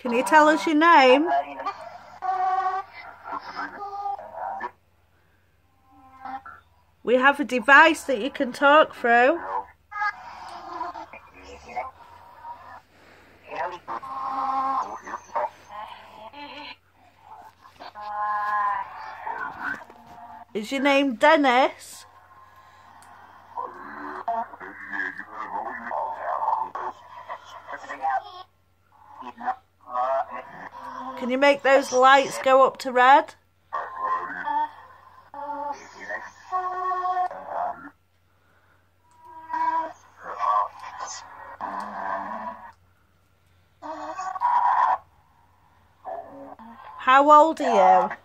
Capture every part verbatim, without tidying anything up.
Can you tell us your name? We have a device that you can talk through. Is your name Dennis? Can you make those lights go up to red? How old are you?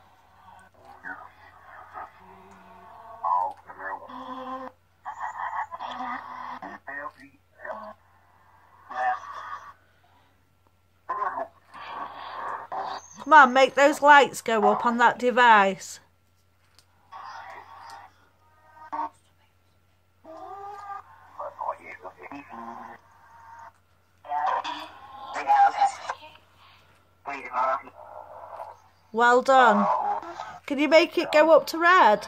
Come on, make those lights go up on that device. Well done. Can you make it go up to red?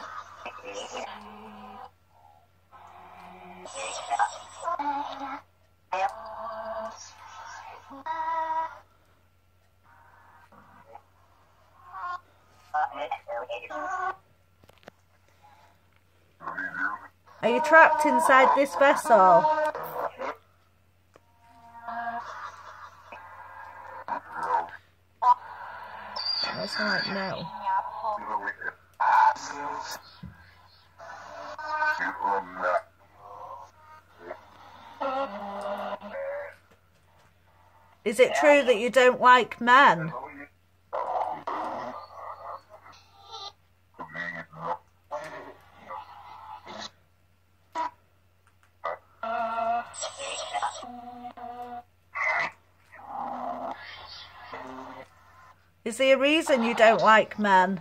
Are you trapped inside this vessel? That's like no. Is it true that you don't like men? Is there a reason you don't like men?